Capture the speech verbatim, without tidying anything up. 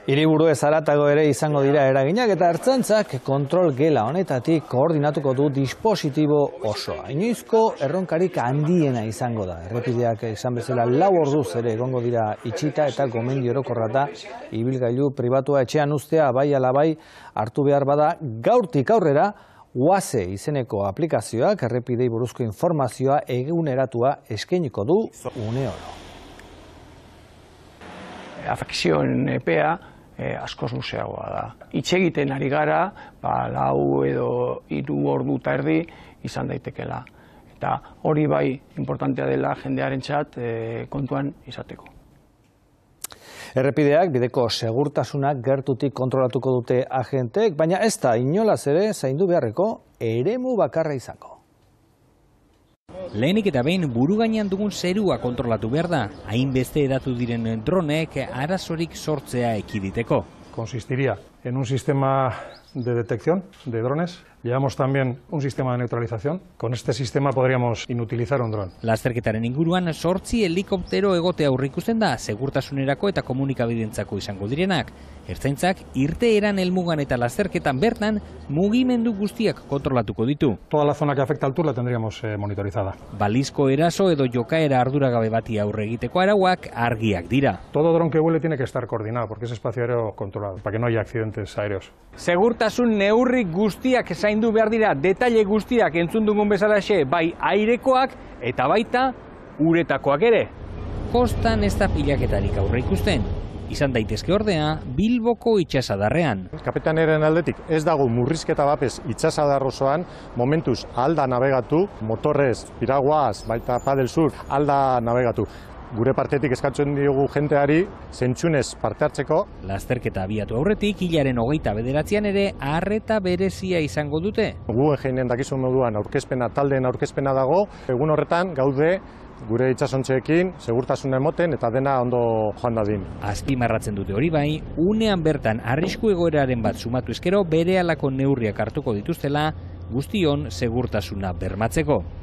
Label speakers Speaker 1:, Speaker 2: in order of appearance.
Speaker 1: Hiriburu ez haratago ere izango dira eraginak eta ertzaintzak kontrol gela honetatik koordinatuko du dispositibo osoa. Inoizko erronkarik handiena izango da. Errepideak esan bezala lau orduz ere egongo dira itxita eta gomendio orokorra da ibilgailu pribatua etxean uztea bai ala bai hartu behar bada gaurtik aurrera Waze izeneko aplikazioak errepidei buruzko informazioa eguneratua eskainiko du une oro.
Speaker 2: Afekzioen epea eh, askoz luzeagoa da. Hitz egiten ari gara, ba, lau edo hiru ordu eta erdi izan daitekela. Eta hori bai importantea dela jendearentzat eh, kontuan izateko.
Speaker 1: Errepideak bideko segurtasunak gertutik kontrolatuko dute agenteek, baina ez da inolaz ere zaindu beharreko eremu bakarra izango.
Speaker 3: Lehenik eta behin buru gainean dugun zerua kontrolatu behar da, hainbeste edatu diren dronek arazorik sortzea ekiditeko.
Speaker 4: Consistiría en un sistema de detección de drones. Llevamos también un sistema de neutralización. Con este sistema podríamos inutilizar un dron.
Speaker 3: Lasterketaren inguruan zortzi helikoptero egotea aurreikusten da, segurtasunerako eta komunikabidentzako izango direnak. Ertzaintzak irteeran helmugan eta lasterketan bertan mugimendu guztiak kontrolatuko ditu.
Speaker 4: Toda la zona que afecta al tour la tendríamos eh, monitorizada.
Speaker 3: Balizko eraso edo jokaera arduragabe bati aurre egiteko arauak argiak dira.
Speaker 4: Todo dron que vuele tiene que estar coordinado porque es espacio aéreo controlado, para que no haya accidentes aéreos.
Speaker 2: Segurtasun neurri guztiak zaindu behar dira, detaile guztiak entzun dugun bezalaxe, bai airekoak eta baita uretakoak ere.
Speaker 3: Kostan ez da pilaketarik aurre ikusten. Izan daitezke ordea, Bilboko itsasadarrean.
Speaker 5: Kapetaneren aldetik ez dago murrizketa bapez itsasadar osoan, momentuz alda nabegatu, motorrez, piraguaz, baita padel surf, alda nabegatu. Gure partetik eskatzen diogu jenteari zentzunez parte hartzeko.
Speaker 3: Lasterketa abiatu aurretik, hilaren hogeita bederatzean ere arreta berezia izango dute.
Speaker 5: Gu eginen dakizun moduan aurkezpena, taldeen aurkezpena dago, egun horretan gaude gure itsasontzeekin segurtasuna emoten eta dena ondo joan dadin.
Speaker 3: Azpimarratzen dute hori bai, unean bertan arrisku egoeraren bat sumatu eskero berehalako neurriak hartuko dituztela guztion segurtasuna bermatzeko.